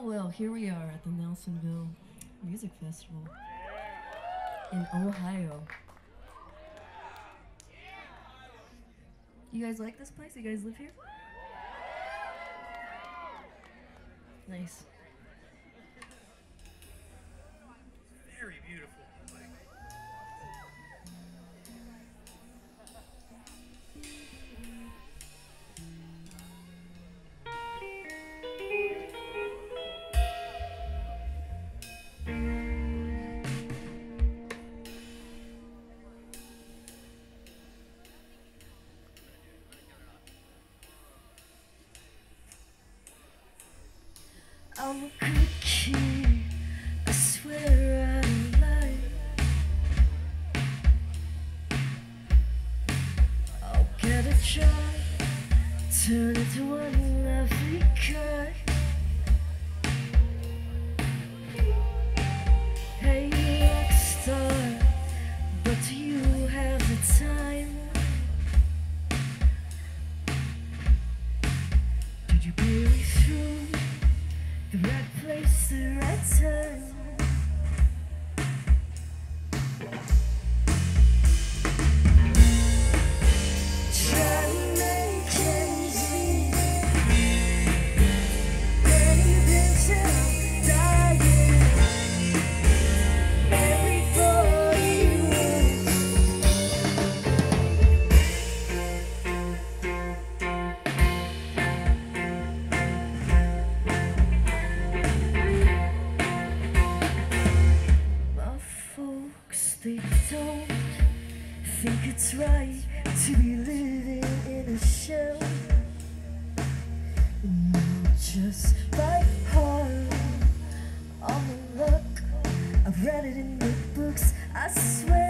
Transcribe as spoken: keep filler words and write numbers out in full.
Well, well, here we are at the Nelsonville Music Festival in Ohio. You guys like this place? You guys live here? Nice. Very beautiful. I'm a good kid, I swear I don't lie. I'll get a job, turn into one lovely guy. Hey, rock star, but do you have the time? Did you barely through the right place, the right time? Try to make ends meet, anything till dying. Everybody wins. My folks, they don't think it's right to be living in a shell. No, just by heart, on the luck, I've read it in the books, I swear.